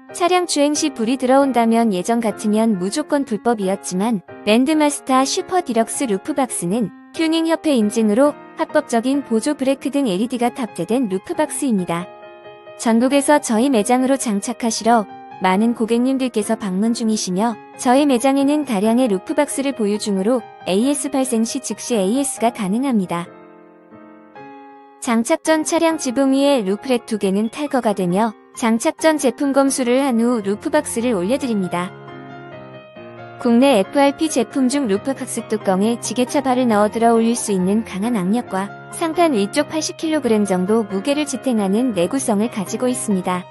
차량 주행 시 불이 들어온다면 예전 같으면 무조건 불법이었지만 랜드마스터 슈퍼 디럭스 루프박스는 튜닝협회 인증으로 합법적인 보조 브레이크 등 LED가 탑재된 루프박스입니다. 전국에서 저희 매장으로 장착하시러 많은 고객님들께서 방문 중이시며 저희 매장에는 다량의 루프박스를 보유 중으로 AS 발생 시 즉시 AS가 가능합니다. 장착 전 차량 지붕 위에 루프랙 2개는 탈거가 되며 장착 전 제품 검수를 한 후 루프박스를 올려드립니다. 국내 FRP 제품 중 루프박스 뚜껑에 지게차 발을 넣어 들어 올릴 수 있는 강한 악력과 상판 위쪽 80kg 정도 무게를 지탱하는 내구성을 가지고 있습니다.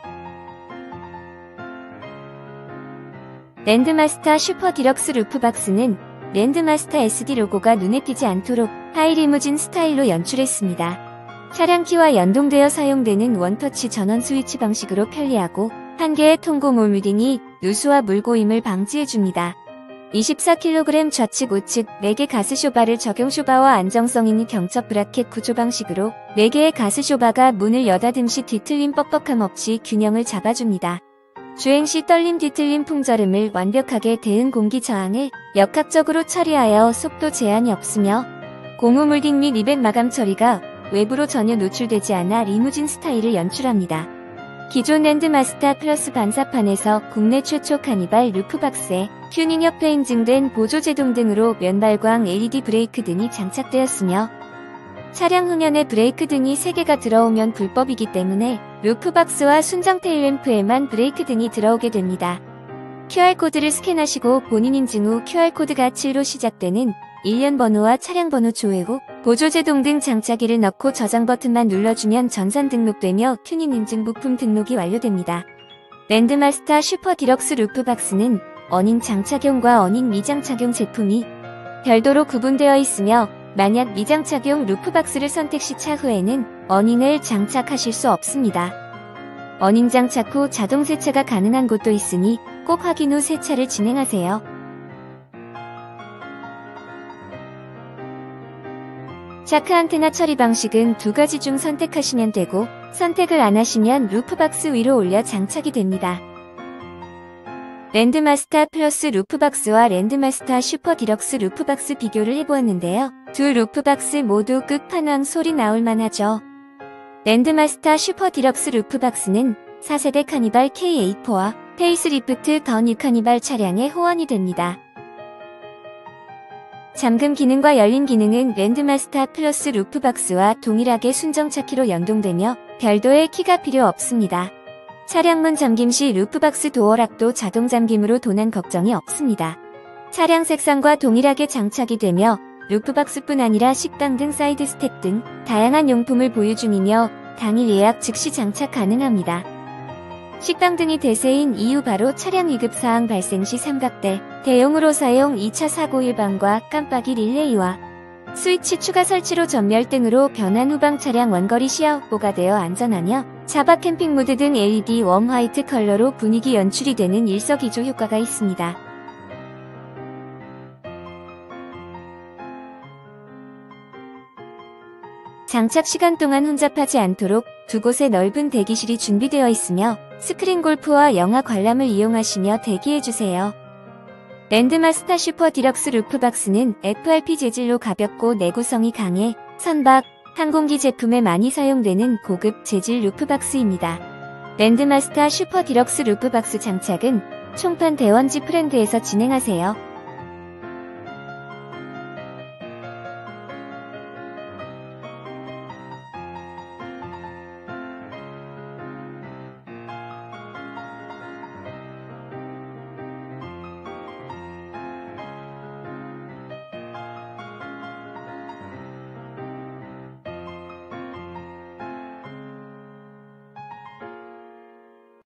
랜드마스터 슈퍼 디럭스 루프박스는 랜드마스터 SD 로고가 눈에 띄지 않도록 하이리무진 스타일로 연출했습니다. 차량 키와 연동되어 사용되는 원터치 전원 스위치 방식으로 편리하고 한 개의 통고 몰딩이 누수와 물고임을 방지해줍니다. 24kg 좌측 우측 4개 가스쇼바를 적용 쇼바와 안정성 있는 경첩 브라켓 구조 방식으로 4개의 가스쇼바가 문을 여닫음 시 뒤틀림 뻑뻑함 없이 균형을 잡아줍니다. 주행 시 떨림 뒤틀림 풍절음을 완벽하게 대응 공기 저항을 역학적으로 처리하여 속도 제한이 없으며 고무 몰딩 및 리벳 마감 처리가 외부로 전혀 노출되지 않아 리무진 스타일을 연출합니다. 기존 랜드마스터 플러스 반사판에서 국내 최초 카니발 루프박스에 튜닝협회 인증된 보조제동 등으로 면발광 LED 브레이크 등이 장착되었으며 차량 후면에 브레이크 등이 3개가 들어오면 불법이기 때문에 루프박스와 순정 테일램프에만 브레이크 등이 들어오게 됩니다. QR코드를 스캔하시고 본인 인증 후 QR코드가 7로 시작되는 일련 번호와 차량 번호 조회 후 보조제동 등 장착기를 넣고 저장 버튼만 눌러주면 전산 등록되며 튜닝 인증 부품 등록이 완료됩니다. 랜드마스터 슈퍼 디럭스 루프박스는 어닝 장착용과 어닝 미장착용 제품이 별도로 구분되어 있으며 만약 미장착용 루프박스를 선택 시 차후에는 어닝을 장착하실 수 없습니다. 어닝 장착 후 자동 세차가 가능한 곳도 있으니 꼭 확인 후 세차를 진행하세요. 자크 안테나 처리 방식은 2가지 중 선택하시면 되고 선택을 안 하시면 루프박스 위로 올려 장착이 됩니다. 랜드마스터 플러스 루프박스와 랜드마스터 슈퍼 디럭스 루프박스 비교를 해보았는데요. 두 루프박스 모두 끝판왕 소리 나올만 하죠. 랜드마스터 슈퍼 디럭스 루프박스는 4세대 카니발 K84와 페이스리프트 더 뉴 카니발 차량의 호환이 됩니다. 잠금 기능과 열림 기능은 랜드마스터 플러스 루프박스와 동일하게 순정차키로 연동되며 별도의 키가 필요 없습니다. 차량 문 잠김 시 루프박스 도어락도 자동 잠김으로 도난 걱정이 없습니다. 차량 색상과 동일하게 장착이 되며 루프박스뿐 아니라 식당 등 사이드 스텝 등 다양한 용품을 보유 중이며 당일 예약 즉시 장착 가능합니다. 식당 등이 대세인 이유 바로 차량 위급사항 발생 시 삼각대, 대용으로 사용 2차 사고 예방과 깜빡이 릴레이와 스위치 추가 설치로 전멸 등으로 변환 후방 차량 원거리 시야 확보가 되어 안전하며 자박 캠핑 모드 등 LED 웜 화이트 컬러로 분위기 연출이 되는 일석이조 효과가 있습니다. 장착 시간 동안 혼잡하지 않도록 두 곳에 넓은 대기실이 준비되어 있으며 스크린 골프와 영화 관람을 이용하시며 대기해주세요. 랜드마스터 슈퍼 디럭스 루프박스는 FRP 재질로 가볍고 내구성이 강해 선박, 항공기 제품에 많이 사용되는 고급 재질 루프박스입니다. 랜드마스터 슈퍼 디럭스 루프박스 장착은 총판 대원지 프렌드에서 진행하세요.